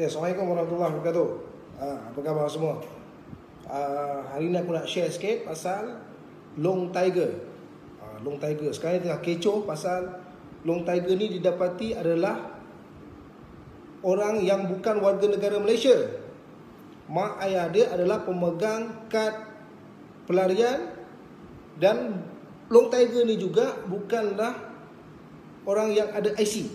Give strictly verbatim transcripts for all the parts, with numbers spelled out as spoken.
Okay, Assalamualaikum warahmatullahi wabarakatuh. uh, Apa khabar semua? uh, Hari ni aku nak share sikit pasal Long Tiger. uh, Long Tiger sekarang ni tengah kecoh pasal Long Tiger ni didapati adalah orang yang bukan warga negara Malaysia. Mak ayah dia adalah pemegang kad pelarian. Dan Long Tiger ni juga bukanlah orang yang ada I C.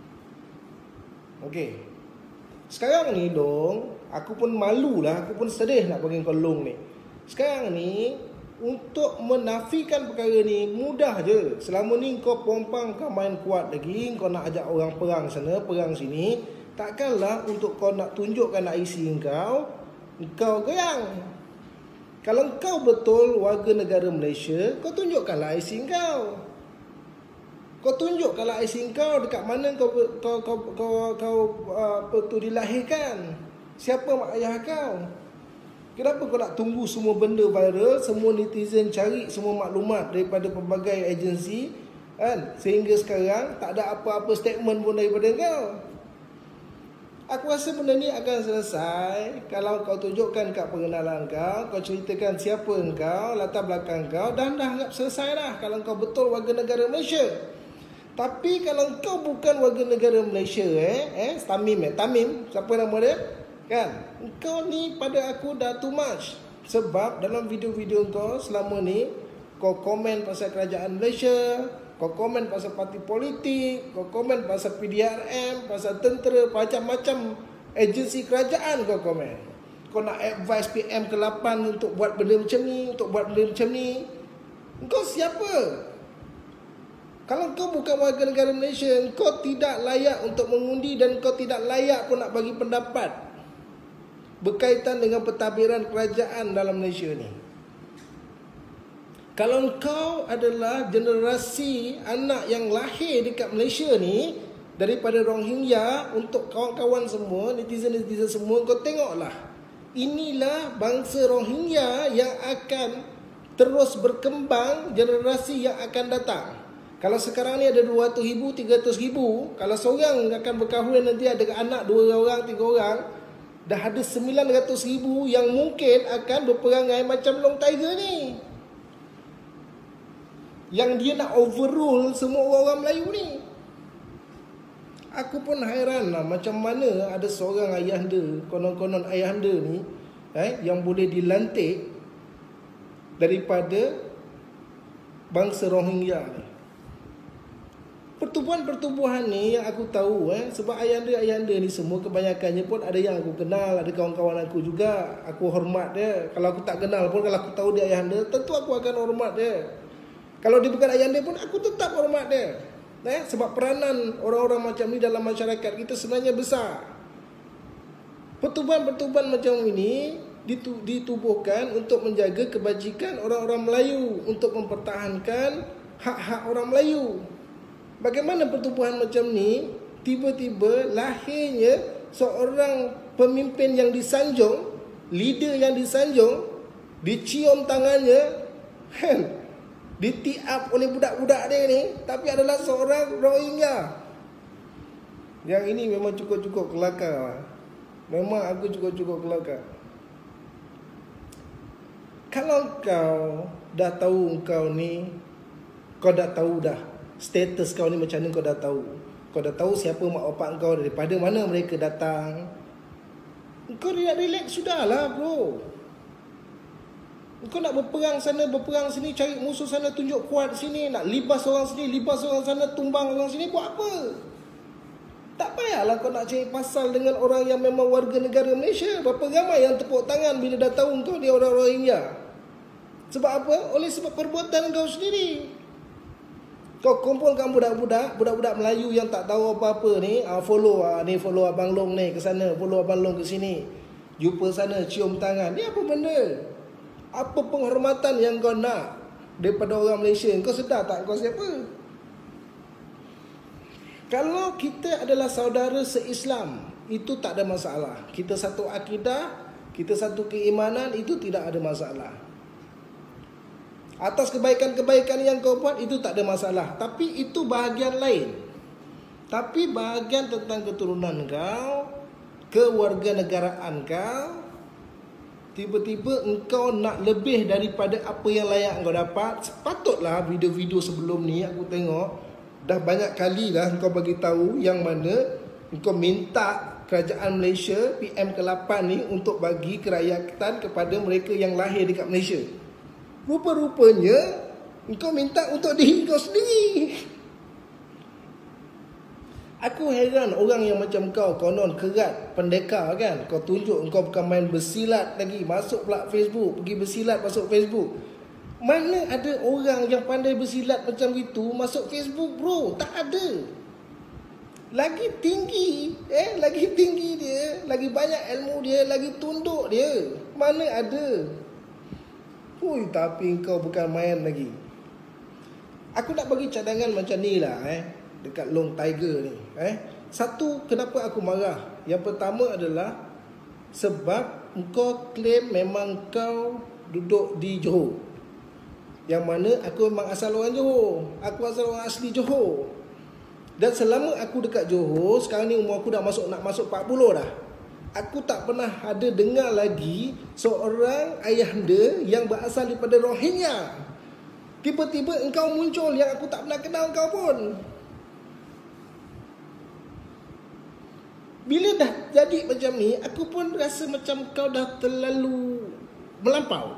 Okey. Sekarang ni Long, aku pun malulah, aku pun sedih nak bagi kau Long ni. Sekarang ni untuk menafikan perkara ni mudah je. Selama ni kau pompang, kau main kuat lagi, kau nak ajak orang perang sana, perang sini. Takkanlah untuk kau nak tunjukkan I C kau, kau goyang. Kalau kau betul warga negara Malaysia, kau tunjukkanlah I C kau. Kau tunjukkanlah I C kau dekat mana kau kau kau kau, kau uh, apa tu dilahirkan. Siapa mak ayah kau? Kenapa kau nak tunggu semua benda viral, semua netizen cari semua maklumat daripada pelbagai agensi, kan? Sehingga sekarang tak ada apa-apa statement pun daripada kau. Aku rasa benda ni akan selesai kalau kau tunjukkan kad pengenalan kau, kau ceritakan siapa kau, latar belakang kau, dan dah anggap selesai dah kalau kau betul warga negara Malaysia. Tapi kalau kau bukan warga negara Malaysia, eh, eh Tamim eh, Tamim, siapa nama dia? Kan? Kau ni pada aku dah too much. Sebab dalam video-video kau selama ni, kau komen pasal kerajaan Malaysia, kau komen pasal parti politik, kau komen pasal P D R M, pasal tentera, macam-macam agensi kerajaan kau komen. Kau nak advise P M ke lapan untuk buat benda macam ni, untuk buat benda macam ni. Kau siapa? Kalau kau bukan warga negara Malaysia, kau tidak layak untuk mengundi dan kau tidak layak pun nak bagi pendapat berkaitan dengan pentadbiran kerajaan dalam Malaysia ni. Kalau kau adalah generasi anak yang lahir dekat Malaysia ni daripada Rohingya, untuk kawan-kawan semua, netizen-netizen semua, kau tengoklah. Inilah bangsa Rohingya yang akan terus berkembang generasi yang akan datang. Kalau sekarang ni ada dua ratus ribu, tiga ratus ribu, kalau seorang akan berkahwin nanti ada anak dua orang, tiga orang, dah ada sembilan ratus ribu yang mungkin akan berperangai macam Long Tiger ni. Yang dia nak overrule semua orang-orang Melayu ni. Aku pun hairan lah macam mana ada seorang ayahanda, konon-konon ayahanda ni, eh, yang boleh dilantik daripada bangsa Rohingya ni. Pertubuhan-pertubuhan ni yang aku tahu, eh, sebab ayahanda-ayahanda ni semua kebanyakannya pun ada yang aku kenal, ada kawan-kawan aku juga. Aku hormat dia. Kalau aku tak kenal pun, kalau aku tahu dia ayahanda, tentu aku akan hormat dia. Kalau dia bukan ayahanda pun, aku tetap hormat dia. Eh, sebab peranan orang-orang macam ni dalam masyarakat kita sebenarnya besar. Pertubuhan-pertubuhan macam ini ditubuhkan untuk menjaga kebajikan orang-orang Melayu, untuk mempertahankan hak-hak orang Melayu. Bagaimana pertubuhan macam ni tiba-tiba lahirnya seorang pemimpin yang disanjung, leader yang disanjung, dicium tangannya, kan, ditiap oleh budak-budak dia ni, tapi adalah seorang Rohingya. Yang ini memang cukup-cukup kelakar. Memang aku cukup-cukup kelakar. Kalau kau dah tahu kau ni, kau dah tahu dah status kau ni macam mana, kau dah tahu. Kau dah tahu siapa mak bapak kau, daripada mana mereka datang. Kau nak relax sudahlah bro. Kau nak berperang sana, berperang sini, cari musuh sana, tunjuk kuat sini, nak libas orang sini, libas orang sana, tumbang orang sini, buat apa? Tak payahlah kau nak cari pasal dengan orang yang memang warga negara Malaysia. Berapa ramai yang tepuk tangan bila dah tahu kau dia orang Rohingya. Sebab apa? Oleh sebab perbuatan kau sendiri. Kau kumpulkan budak-budak, budak-budak Melayu yang tak tahu apa-apa ni, ah, follow ah, ni follow Abang Long ni ke sana, follow Abang Long ke sini. Jumpa sana, cium tangan. Ni apa benda? Apa penghormatan yang kau nak daripada orang Malaysia? Kau sedar tak kau siapa? Kalau kita adalah saudara se-Islam, itu tak ada masalah. Kita satu akidah, kita satu keimanan, itu tidak ada masalah. Atas kebaikan-kebaikan yang kau buat, itu tak ada masalah. Tapi itu bahagian lain. Tapi bahagian tentang keturunan kau, kewarganegaraan kau, tiba-tiba engkau nak lebih daripada apa yang layak engkau dapat. Sepatutlah video-video sebelum ni aku tengok dah banyak kali lah engkau bagi tahu yang mana engkau minta kerajaan Malaysia P M ke lapan ni untuk bagi kerakyatan kepada mereka yang lahir dekat Malaysia. Rupa-rupanya engkau minta untuk diri kau sendiri. Aku heran orang yang macam kau, konon kerat pendekar kan. Kau tunjuk engkau bukan main bersilat lagi, masuk pula Facebook, pergi bersilat masuk Facebook. Mana ada orang yang pandai bersilat macam itu masuk Facebook bro? Tak ada. Lagi tinggi, eh, lagi tinggi dia, lagi banyak ilmu dia, lagi tunduk dia. Mana ada. Hui, tapi kau bukan main lagi. Aku nak bagi cadangan macam ni lah eh, dekat Long Tiger ni eh. Satu, kenapa aku marah? Yang pertama adalah sebab kau claim memang kau duduk di Johor, yang mana aku memang asal orang Johor. Aku asal orang asli Johor. Dan selama aku dekat Johor, sekarang ni umur aku dah masuk nak masuk empat puluh dah, aku tak pernah ada dengar lagi seorang ayahanda yang berasal daripada Rohingya. Tiba-tiba engkau muncul yang aku tak pernah kenal kau pun. Bila dah jadi macam ni, aku pun rasa macam kau dah terlalu melampau.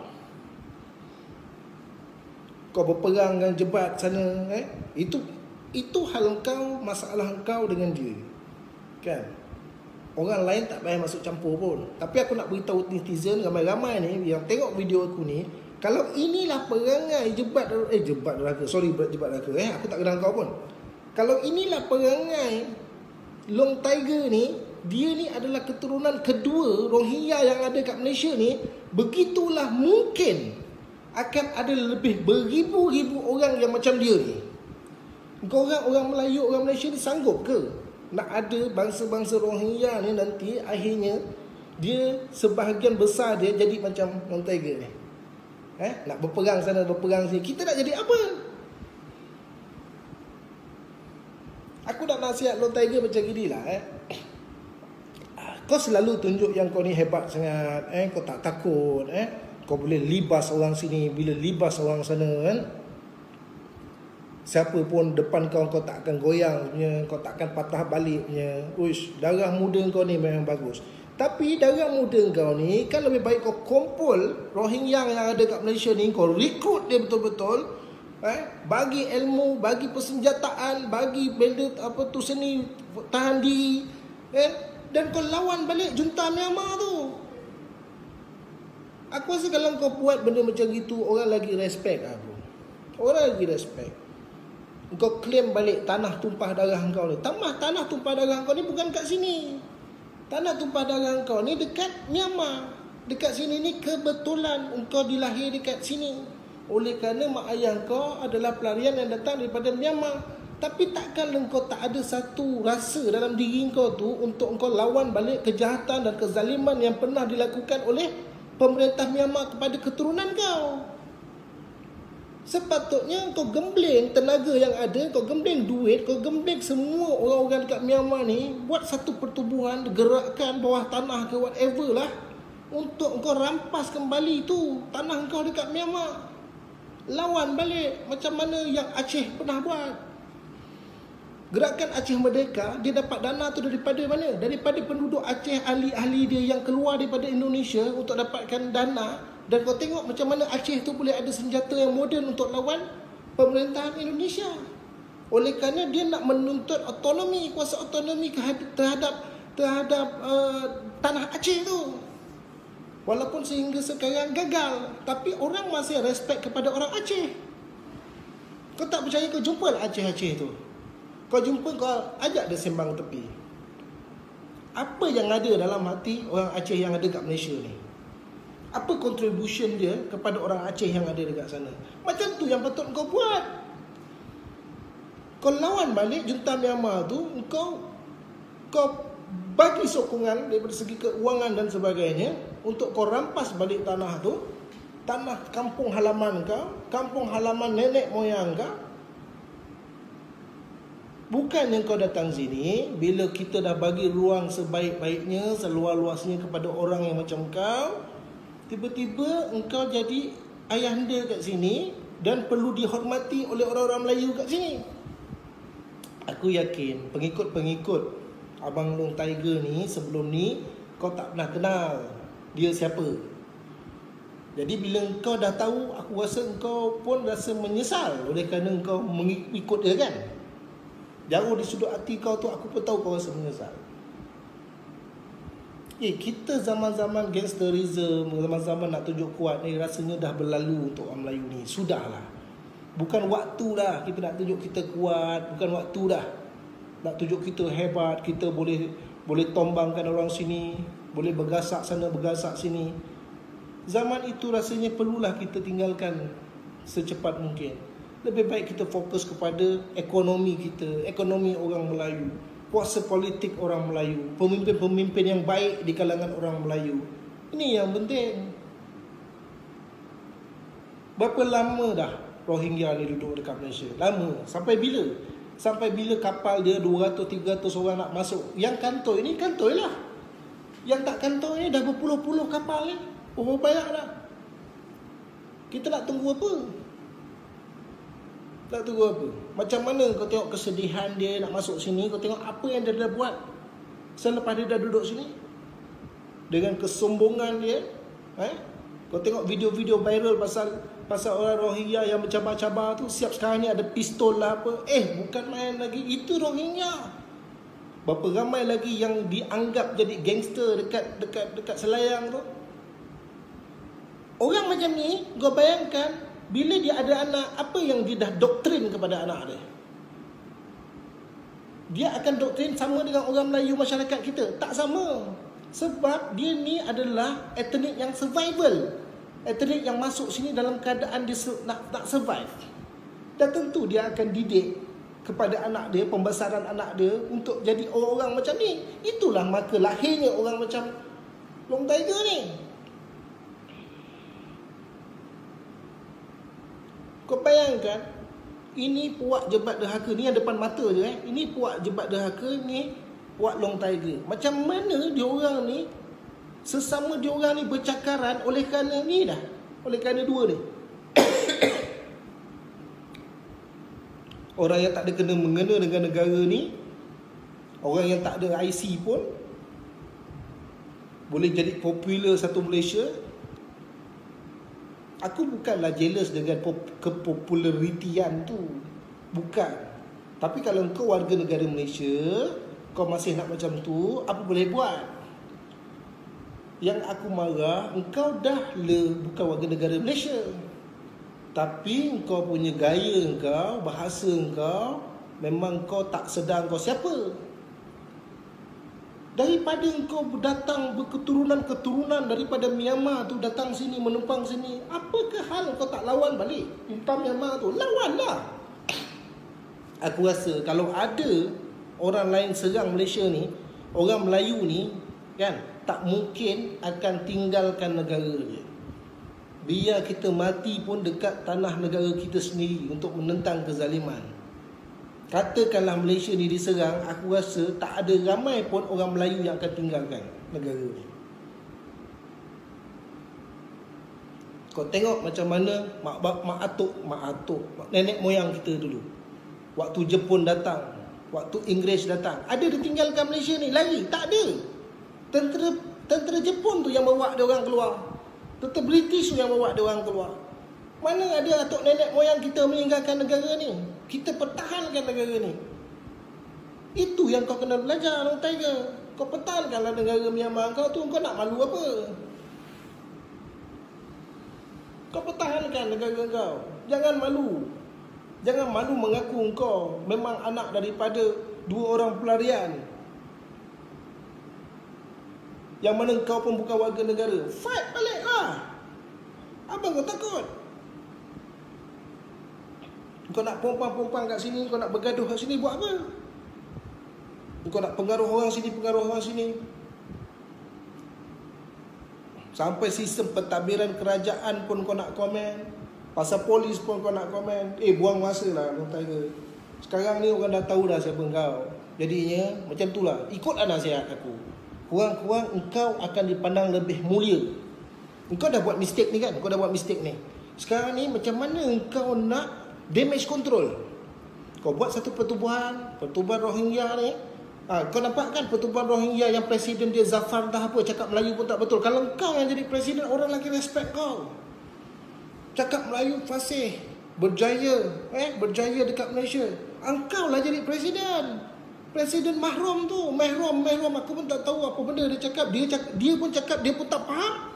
Kau berperang dengan jebat sana eh? Itu itu hal kau, masalah kau dengan dia. Kan? Orang lain tak payah masuk campur pun. Tapi aku nak beritahu netizen ramai-ramai ni yang tengok video aku ni, kalau inilah perangai jebat eh jebat neraka, sorry jebat neraka eh, aku tak kenal kau pun. Kalau inilah perangai Long Tiger ni, dia ni adalah keturunan kedua Rohingya yang ada kat Malaysia ni, begitulah mungkin akan ada lebih beribu-ribu orang yang macam dia ni. Kau orang orang Melayu, orang Malaysia ni sanggup ke nak ada bangsa-bangsa Rohingya ni nanti akhirnya dia sebahagian besar dia jadi macam Long Tiger ni? Eh, nak berperang sana, berperang sini. Kita nak jadi apa? Aku nak nasihat Long Tiger macam gini lah eh. Kau selalu tunjuk yang kau ni hebat sangat eh. Kau tak takut eh. Kau boleh libas orang sini, bila libas orang sana kan. Siapa pun depan kau, kau tak akan goyang punya, kau tak akan patah balik punya. Uish, darah muda kau ni memang bagus. Tapi darah muda kau ni kan lebih baik kau kumpul Rohingya yang ada kat Malaysia ni, kau rekrut dia betul-betul eh, bagi ilmu, bagi persenjataan, bagi benda apa tu seni tahan diri eh, dan kau lawan balik junta Myanmar tu. Aku rasa kalau kau buat benda macam gitu, orang lagi respect lah bro. Orang lagi respect. Kau claim balik tanah tumpah darah kau ni. Tanah, tanah tumpah darah kau ni bukan kat sini. Tanah tumpah darah kau ni dekat Myanmar. Dekat sini ni kebetulan engkau dilahir dekat sini. Oleh kerana mak ayah kau adalah pelarian yang datang daripada Myanmar. Tapi takkan engkau tak ada satu rasa dalam diri kau tu untuk engkau lawan balik kejahatan dan kezaliman yang pernah dilakukan oleh pemerintah Myanmar kepada keturunan kau. Sepatutnya kau gembleng tenaga yang ada, kau gembleng duit, kau gembleng semua orang-orang dekat Myanmar ni, buat satu pertubuhan, gerakan bawah tanah ke whatever lah, untuk kau rampas kembali tu tanah kau dekat Myanmar. Lawan balik macam mana yang Aceh pernah buat. Gerakan Aceh Merdeka, dia dapat dana tu daripada mana? Daripada penduduk Aceh, ahli-ahli dia yang keluar daripada Indonesia untuk dapatkan dana. Dan kau tengok macam mana Aceh tu boleh ada senjata yang moden untuk lawan pemerintahan Indonesia. Oleh kerana dia nak menuntut autonomi, kuasa autonomi terhadap terhadap uh, tanah Aceh tu. Walaupun sehingga sekarang gagal, tapi orang masih respect kepada orang Aceh. Kau tak percaya, kau jumpa lah Aceh-Aceh tu. Kau jumpa, kau ajak dia sembang tepi. Apa yang ada dalam hati orang Aceh yang ada kat Malaysia ni? Apa contribution dia kepada orang Aceh yang ada dekat sana? Macam tu yang patut kau buat. Kau lawan balik junta Myanmar tu, kau kau bagi sokongan daripada segi keuangan dan sebagainya untuk kau rampas balik tanah tu, tanah kampung halaman kau, kampung halaman nenek moyang kau. Bukannya kau datang sini, bila kita dah bagi ruang sebaik-baiknya, seluas-luasnya kepada orang yang macam kau, tiba-tiba engkau jadi ayahanda kat sini dan perlu dihormati oleh orang-orang Melayu kat sini. Aku yakin pengikut-pengikut Abang Long Tiger ni sebelum ni kau tak pernah kenal dia siapa. Jadi bila engkau dah tahu, aku rasa engkau pun rasa menyesal oleh kerana engkau mengikut dia kan. Jauh di sudut hati kau tu, aku pun tahu kau rasa menyesal. Eh, kita zaman-zaman gangsterism, zaman-zaman nak tunjuk kuat ni rasanya dah berlalu untuk orang Melayu ni. Sudahlah. Bukan waktu dah kita nak tunjuk kita kuat, bukan waktu dah nak tunjuk kita hebat, kita boleh boleh tombangkan orang sini, boleh bergasak sana bergasak sini. Zaman itu rasanya perlulah kita tinggalkan secepat mungkin. Lebih baik kita fokus kepada ekonomi kita, ekonomi orang Melayu, kuasa politik orang Melayu, pemimpin-pemimpin yang baik di kalangan orang Melayu. Ini yang penting. Berapa lama dah Rohingya ni duduk dekat Malaysia? Lama. Sampai bila? Sampai bila kapal dia dua ratus tiga ratus orang nak masuk? Yang kantoi ni kantoi lah. Yang tak kantoi ni dah berpuluh-puluh kapal ni. Oh, banyak dah. Kita nak tunggu apa? Tak tunggu apa? Macam mana kau tengok kesedihan dia nak masuk sini, kau tengok apa yang dia dah buat selepas dia dah duduk sini. Dengan kesombongan dia, eh? Kau tengok video-video viral pasal pasal orang Rohingya yang bercabar-cabar tu, siap sekarang ni ada pistol lah apa. Eh, bukan main lagi, itu Rohingya. Berapa ramai lagi yang dianggap jadi gangster dekat dekat dekat Selayang tu. Orang macam ni, kau bayangkan bila dia ada anak, apa yang dia dah doktrin kepada anak dia? Dia akan doktrin sama dengan orang Melayu masyarakat kita? Tak sama. Sebab dia ni adalah etnik yang survival. Etnik yang masuk sini dalam keadaan dia nak, nak survive. Dan tentu dia akan didik kepada anak dia, pembesaran anak dia untuk jadi orang-orang macam ni. Itulah maka lahirnya orang macam Long Tiger ni. Kau bayangkan, ini puak jebat derhaka ni yang depan mata je eh. Ini puak jebat derhaka ni, puak Long Tiger. Macam mana diorang ni, sesama diorang ni bercakaran oleh kerana ni dah. Oleh kerana dua ni. Orang yang tak ada kena mengena dengan negara ni, orang yang tak ada I C pun boleh jadi popular satu Malaysia. Aku bukanlah jealous dengan kepopularitian tu. Bukan. Tapi kalau kau warga negara Malaysia, kau masih nak macam tu, apa boleh buat? Yang aku marah, engkau dah le bukan warga negara Malaysia. Tapi engkau punya gaya engkau, bahasa engkau, memang kau tak sedar kau siapa. Daripada engkau datang berketurunan-keturunan daripada Myanmar tu datang sini, menumpang sini, apakah hal kau tak lawan balik? Minta Myanmar tu, lawanlah. Aku rasa kalau ada orang lain serang Malaysia ni, orang Melayu ni, kan, tak mungkin akan tinggalkan negara dia. Biar kita mati pun dekat tanah negara kita sendiri untuk menentang kezaliman. Katakanlah Malaysia ni diserang, aku rasa tak ada ramai pun orang Melayu yang akan tinggalkan negara ni. Kau tengok macam mana mak mak atuk, mak atuk, nenek moyang kita dulu. Waktu Jepun datang, waktu Inggeris datang, ada ditinggalkan Malaysia ni lari? Tak ada. Tentera tentera Jepun tu yang bawa dia orang keluar. Tentera British tu yang bawa dia orang keluar. Mana ada atuk nenek moyang kita meninggalkan negara ni? Kita pertahankan negara ni. Itu yang kau kena belajar, Long Tiger. Kau pertahankanlah negara Myanmar kau tu. Kau nak malu apa? Kau pertahankan negara kau. Jangan malu. Jangan malu mengaku kau memang anak daripada dua orang pelarian, yang mana kau pun bukan warga negara. Fight balik lah. Apa kau takut? Kau nak pompang-pompang kat sini, kau nak bergaduh kat sini, buat apa? Kau nak pengaruh orang sini, pengaruh orang sini. Sampai sistem pentadbiran kerajaan pun kau nak komen. Pasal polis pun kau nak komen. Eh, buang masa lah, Long Tiger. Sekarang ni orang dah tahu dah siapa kau. Jadinya macam tu lah. Ikutlah nasihat aku. Kurang-kurang engkau akan dipandang lebih mulia. Engkau dah buat mistake ni kan? Engkau dah buat mistake ni. Sekarang ni macam mana engkau nak damage control? Kau buat satu pertubuhan, pertubuhan Rohingya ni. Ha, kau nampak kan pertubuhan Rohingya yang presiden dia Zafar dah apa, cakap Melayu pun tak betul. Kalau kau yang jadi presiden, orang lagi respect kau. Cakap Melayu fasih, berjaya, eh, berjaya dekat Malaysia. Engkau lah jadi presiden. Presiden mahram tu, mahram, mahram, aku pun tak tahu apa benda dia cakap. Dia cakap, dia pun cakap, dia pun tak faham.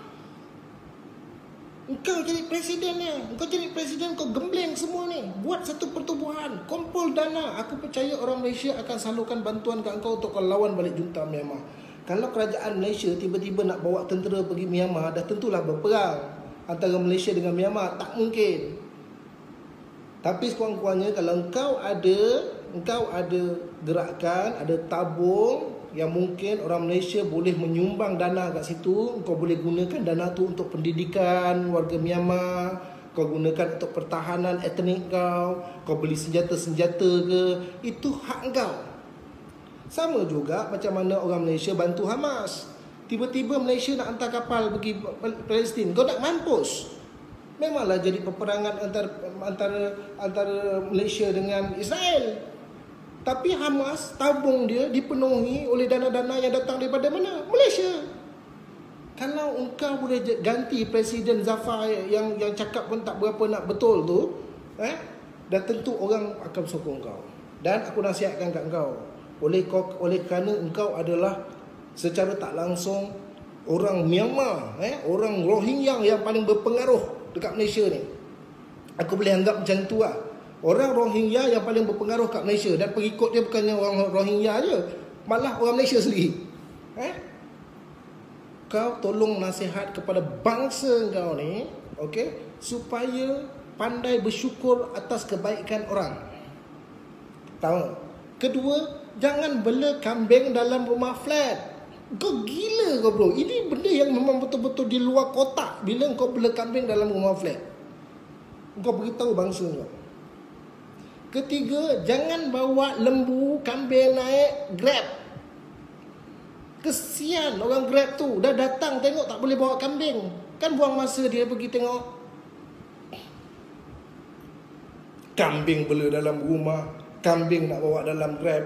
Engkau jadi presidennya. Engkau jadi presiden, kau gembleng semua ni. Buat satu pertubuhan, kumpul dana. Aku percaya orang Malaysia akan salurkan bantuan kat engkau untuk kau lawan balik junta Myanmar. Kalau kerajaan Malaysia tiba-tiba nak bawa tentera pergi Myanmar, dah tentulah berperang antara Malaysia dengan Myanmar. Tak mungkin. Tapi sekurang-kurangnya kalau engkau ada, engkau ada gerakan, ada tabung yang mungkin orang Malaysia boleh menyumbang dana kat situ, kau boleh gunakan dana tu untuk pendidikan warga Myanmar, kau gunakan untuk pertahanan etnik kau, kau beli senjata-senjata ke, itu hak kau. Sama juga macam mana orang Malaysia bantu Hamas. Tiba-tiba Malaysia nak hantar kapal pergi Palestin, kau nak mampus. Memanglah jadi peperangan antara antara antara Malaysia dengan Israel. Tapi Hamas, tabung dia dipenuhi oleh dana-dana yang datang daripada mana? Malaysia. Kalau engkau boleh ganti Presiden Zafar yang yang cakap pun tak berapa nak betul tu, eh, dah tentu orang akan sokong kau. Dan aku nasihatkan kat engkau, oleh kau oleh kerana engkau adalah secara tak langsung orang Myanmar, eh, orang Rohingya yang paling berpengaruh dekat Malaysia ni. Aku boleh anggap macam tu lah. Orang Rohingya yang paling berpengaruh kat Malaysia, dan pengikut dia bukannya orang Rohingya je, malah orang Malaysia sendiri. Eh? Kau tolong nasihat kepada bangsa kau ni, okey, supaya pandai bersyukur atas kebaikan orang. Tahu? Kedua, jangan bela kambing dalam rumah flat. Kau gila kau bro. Ini benda yang memang betul-betul di luar kotak. Bila kau bela kambing dalam rumah flat, kau beritahu bangsa kau. Ketiga, jangan bawa lembu, kambing naik Grab. Kesian orang Grab tu. Dah datang tengok tak boleh bawa kambing. Kan buang masa dia pergi tengok kambing bela dalam rumah, kambing nak bawa dalam Grab.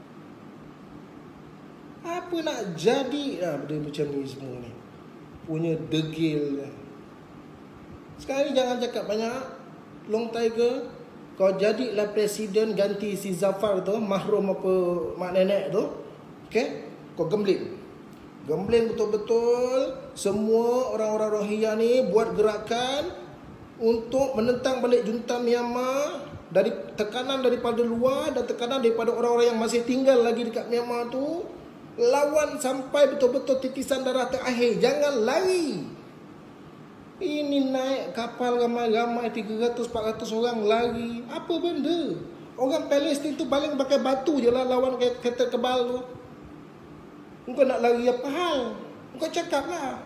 Apa nak jadi ah, benda macam ni semua ni. Punya degil. Sekarang ni jangan cakap banyak. Long Tiger, kau jadilah presiden ganti si Zafar tu, mahrum apa mak nenek tu. Okay? Kau gembleng. Gembleng betul-betul. Semua orang-orang Rohingya ni buat gerakan untuk menentang balik junta Myanmar. Dari tekanan daripada luar dan tekanan daripada orang-orang yang masih tinggal lagi dekat Myanmar tu. Lawan sampai betul-betul titisan darah terakhir. Jangan lari. Ini naik kapal ramai-ramai tiga ratus empat ratus orang lari. Apa benda? Orang Palestin tu paling pakai batu je lah lawan kereta kebal tu. Engkau nak lari apa hal? Engkau cakap lah.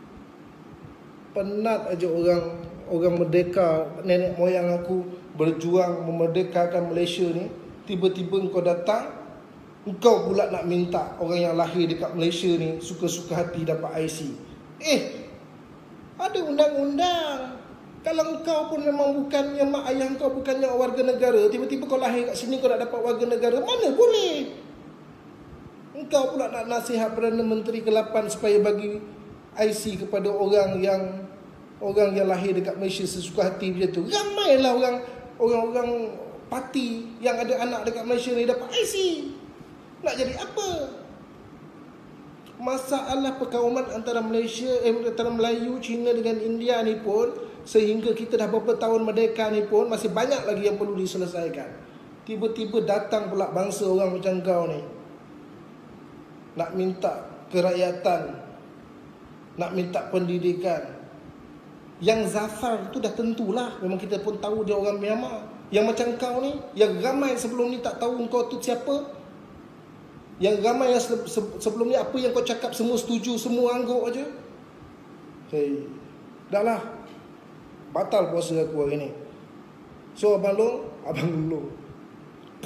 Penat aja orang orang merdeka, nenek moyang aku berjuang memerdekakan Malaysia ni. Tiba-tiba engkau datang, engkau pula nak minta orang yang lahir dekat Malaysia ni suka-suka hati dapat I C. Eh, ada undang-undang. Kalau engkau pun memang bukannya mak ayah kau bukannya warga negara, tiba-tiba kau lahir kat sini kau nak dapat warga negara, mana boleh? Engkau pula nak nasihat Perdana Menteri ke lapan supaya bagi I C kepada orang yang orang yang lahir dekat Malaysia sesuka hati macam tu. Ramailah orang orang-orang parti yang ada anak dekat Malaysia ni dapat I C. Nak jadi apa? Masalah perkauman antara Malaysia eh, antara Melayu, Cina dengan India ni pun, sehingga kita dah beberapa tahun merdeka ni pun masih banyak lagi yang perlu diselesaikan. Tiba-tiba datang pula bangsa orang macam kau ni nak minta kerakyatan, nak minta pendidikan. Yang Zafar tu dah tentulah, memang kita pun tahu dia orang Myanmar. Yang macam kau ni, yang ramai sebelum ni tak tahu kau tu siapa. Yang ramai yang sebelum ni apa yang kau cakap semua setuju, semua angguk aja. Hey, dah lah. Batal puasa aku hari ni. So abang long, abang long.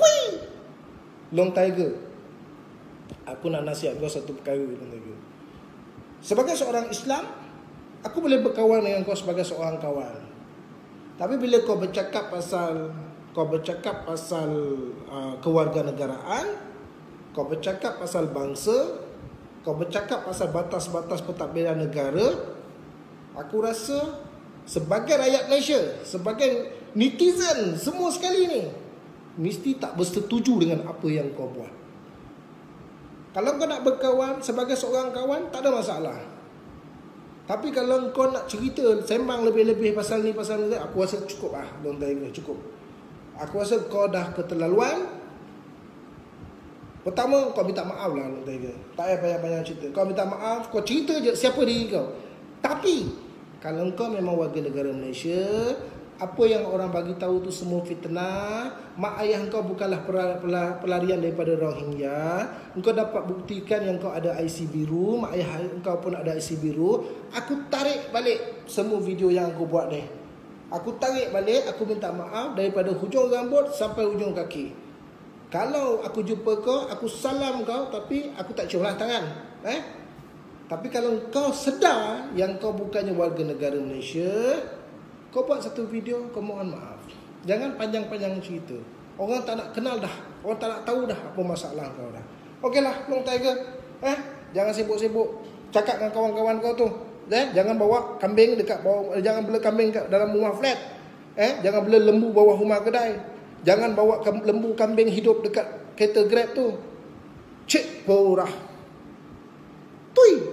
Long Tiger, aku nak nasihat kau satu perkara, Long Tiger. Sebagai seorang Islam, aku boleh berkawan dengan kau sebagai seorang kawan. Tapi bila kau bercakap pasal kau bercakap pasal uh, kewarganegaraan, kau bercakap pasal bangsa, kau bercakap pasal batas-batas pentadbiran negara, aku rasa sebagai rakyat Malaysia, sebagai netizen semua sekali ni, mesti tak bersetuju dengan apa yang kau buat. Kalau kau nak berkawan sebagai seorang kawan, tak ada masalah. Tapi kalau kau nak cerita, sembang lebih-lebih pasal ni, pasal ni, aku rasa cukup lah, Long Tiger, cukup. Aku rasa kau dah keterlaluan. Pertama, kau minta maaf lah, Long Tiger. Tak payah banyak-banyak cerita. Kau minta maaf, kau cerita je siapa diri kau. Tapi, kalau kau memang warga negara Malaysia, apa yang orang bagi tahu tu semua fitnah, mak ayah kau bukanlah pelarian daripada Rohingya, engkau dapat buktikan yang kau ada I C biru, mak ayah engkau pun ada I C biru, aku tarik balik semua video yang aku buat ni. Aku tarik balik, aku minta maaf daripada hujung rambut sampai hujung kaki. Kalau aku jumpa kau, aku salam kau, tapi aku tak ciumlah tangan. Eh? Tapi kalau kau sedar yang kau bukannya warga negara Malaysia, kau buat satu video, kau mohon maaf. Jangan panjang-panjang cerita. Orang tak nak kenal dah. Orang tak nak tahu dah apa masalah kau dah. Okeylah, Long Tiger. Eh? Jangan sibuk-sibuk cakap dengan kawan-kawan kau tu. Eh, jangan bawa kambing dekat bawah, jangan bela kambing kat dalam rumah flat. Eh, jangan bela lembu bawah rumah kedai. Jangan bawa lembu kambing hidup dekat kereta Grab tu. Cik porah. Tui.